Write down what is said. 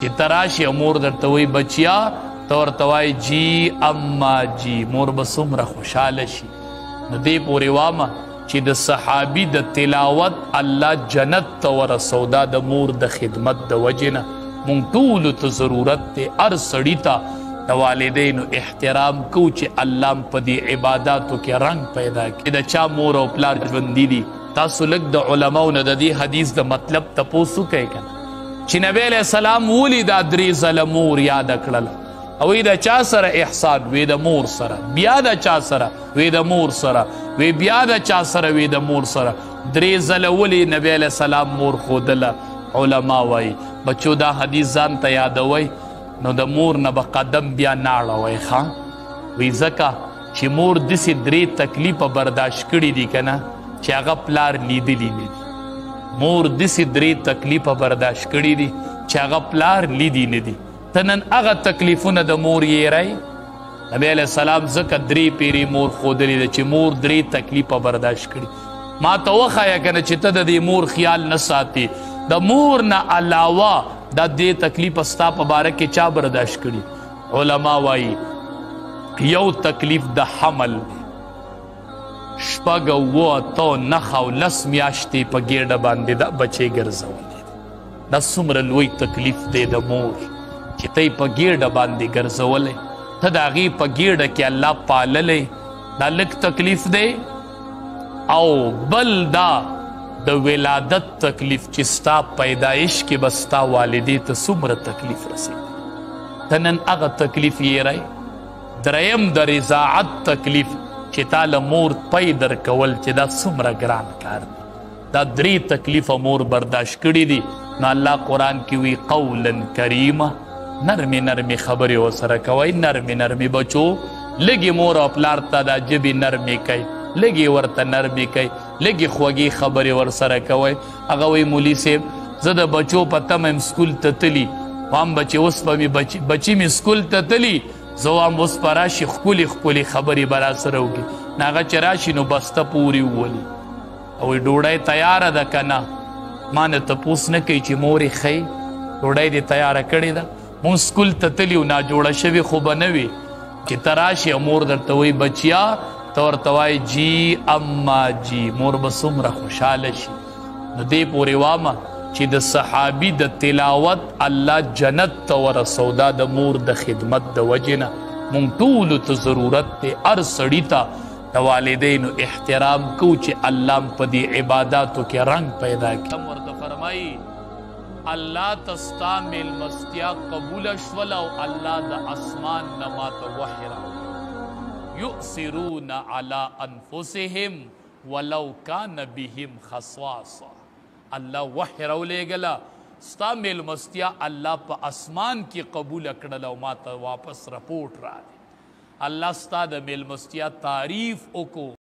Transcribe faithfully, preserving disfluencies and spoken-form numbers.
چې تراشي مور درته وایي بچیا ته ورته وایي جی اما جی مور به څومره خوشحاله شي. نو دې پورې وامه چې د صحابي د تلاوت الله جنت ته ورسو دا د مور د خدمت د وجې نه مونږ ټولو ته ضرورت دی هر سړي ته د والدینو احترام کو چې الله په دې عباداتو کې رنګ پیدا کړي. د چا مور او پلار ژوندي دي تاسو لږ د علماو نه د دې حدیث د مطلب تپوس وکئ که نه چې نبی علیه السلام ولي دا درې ځله مور یاده کړله او وی د چا سره احسان وی د مور سره بیا د چا سره وی د مور سره وی بیا د چا سره وی د مور سره درې ځله ولي نبی علیه السلام مور ښودله. علما وایي بچو دا حدیث ځان ته یادوئ نو د مور نه به قدم بیا نه اړوئ ښه وی ځکه چې مور داسې درې تکلیفه برداشت کړي دي که نه چې هغه پلار لیدلی نه دي. مور داسې درې تکلیفه برداشت کړي دي چې هغه پلار لیدي نه دي. ته نن هغه تکلیفونه د مور یېری نبی علیه السلام ځکه درې پیرې مور ښودلې ده چې مور درې تکلیفه برداشت کړي. ما ته وښایه که نه چې ته د دې مور خیال نه ساتې د مور نه علاوه دا دې تکلیفه ستا په باره کې چا برداشت کړي. علما وایي یو تکلیف د حمل دی شپږ اووه اته نهه او لس میاشتې په ګېډه باندې دا بچی ګرځولی دی. دا څومره لوی تکلیف دی د مور چې ته یې په ګېډه باندې ګرځولی ته د هغې په ګېډه کې الله پاللی دا لږ تکلیف دی. او بل دا د ولادت تکلیف چې ستا پیدایش کې به ستا والدې ته څومره تکلیف رسېږي ته نن هغه تکلیف یېری. دریم د رضاعت تکلیف چې تا له مور پی درکول چې دا څومره ګران کار دی. دا درې تکلیفه مور برداشت کړي دي نو الله قرآن کې وی قولا کریمه نرمې نرمې خبرې ورسره کوئ. نرمې نرمې بچو لږې مور او پلار ته دا ژبې نرمې کوئ لږې ورته نرمې کوئ لږې خوږې خبرې ورسره کوئ. هغه وایي مولي صاحب زه د بچو په تمه یم سکول ته تلي وام بچې اوس به مې بچي بچي مې سکول ته تلي زه وایم اوس به راشي ښکلې ښکلې خبرې به راسره وکړي نه هغه چې راشي نو بسته پورې وولي او ډوډۍ تیاره ده که نه ما نه تپوس نه کوي چې مور یې ښیي ډوډۍ دې تیاره کړې ده مونږ سکول ته تلي و ناجوړه شوې خو به نه وي چې ته راشي او مور درته وایي بچیا ته ورته وایي جی اما جی مور به څومره خوشحاله شي. نو دې پورې وامه چې د صحابي د تلاوت الله جنت ته ورسو دا د مور د خدمت د وجې نه مونږ ټولو ته ضرورت دی هر سړي ته د والدینو احترام کو چې الله په دې عباداتو کې رنګ پیدا کړي. ورته فرمایي الله ته ستا میلمستیا قبوله شوله او الله د اسمان نه ماته وحی راوړی یؤثرون علی انفسهم ولو کان بهم خصاصه. الله وحی راولېږله ستا میلمستیا الله په اسمان کې قبوله کړله او ما ته واپس رپورټ راغی. الله ستا د میلمستیا تعریف وکړو